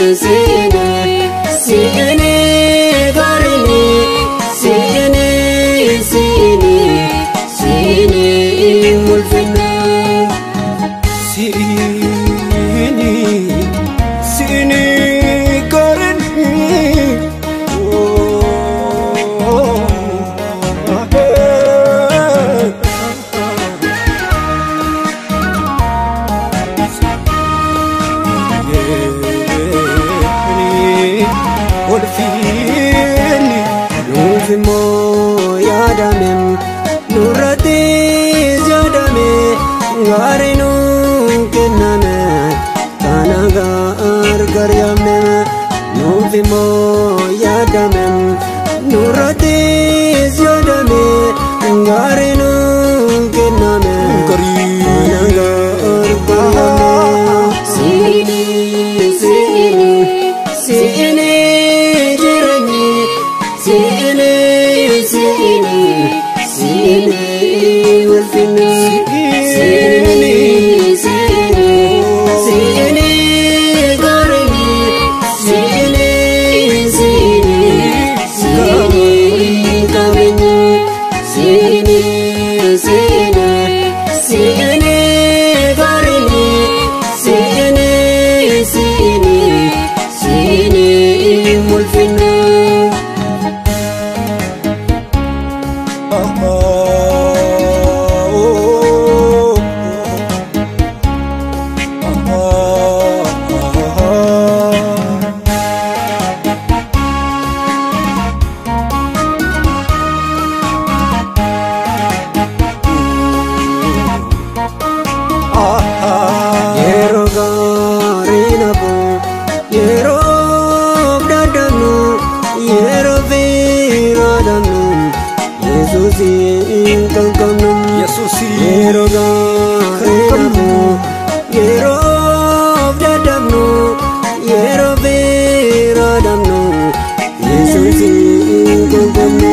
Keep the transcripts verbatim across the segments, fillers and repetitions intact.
Sini, sini, garini, sini, sini, sini, mulfina. Sini, sini, garini. Olfini, nufimo yadamem, nurati yadame, garinu kename, kanaga argaryame, nufimo yadamem, nurati yadame, garinu kename, kanaga argaryame. Sini, sini, sini. Sini, sini, sini, ulfina. Sini, sini, sini, garini. Sini, sini, sini, garini. Sini, sini, sini, garini. Sini, sini, sini, ulfina. Yero garina bu, yero dadanu, yero viradanu, Yesusi kankanu, Yesusi. Yero garina bu, yero dadanu, yero viradanu, Yesusi kankanu.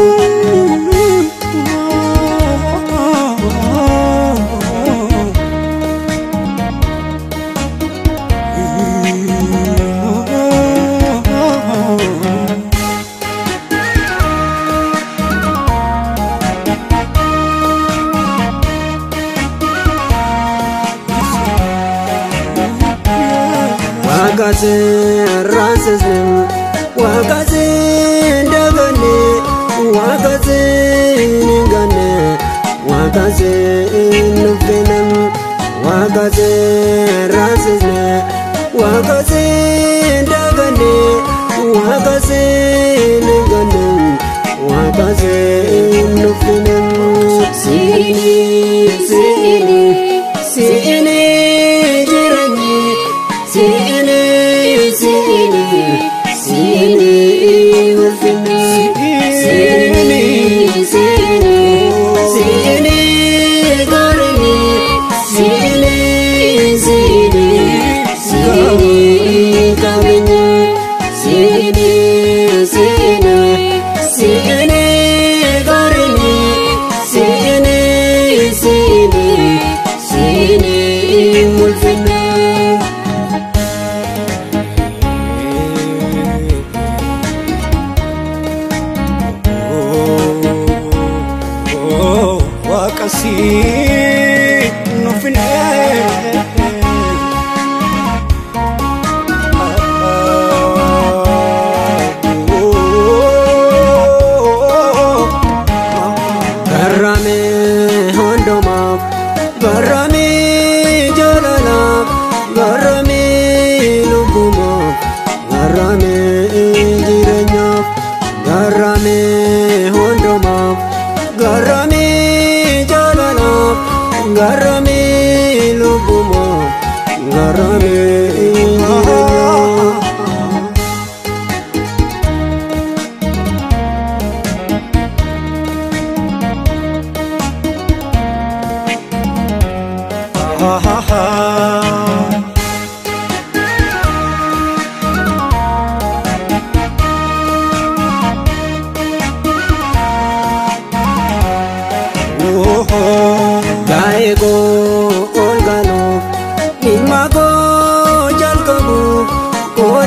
Wakaze rasesem, wakaze ndagane, wakaze ningane, wakaze nufenem, wakaze rasesem, wakaze ndagane, wakaze ningane, wakaze nufenem. Sini, sini, sini, jirani. Sini, sini, sini, ulfina. Sini, sini, sini, garini. Sini, sini, sini,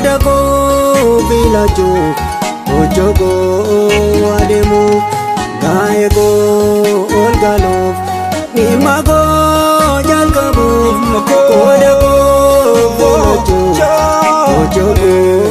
qooda koo filachuuf hojjoo koo adeemuuf gaa'ee koo ol galuuf dhimma koo jalqabuuf qooda koo filachuuf hojjoo koo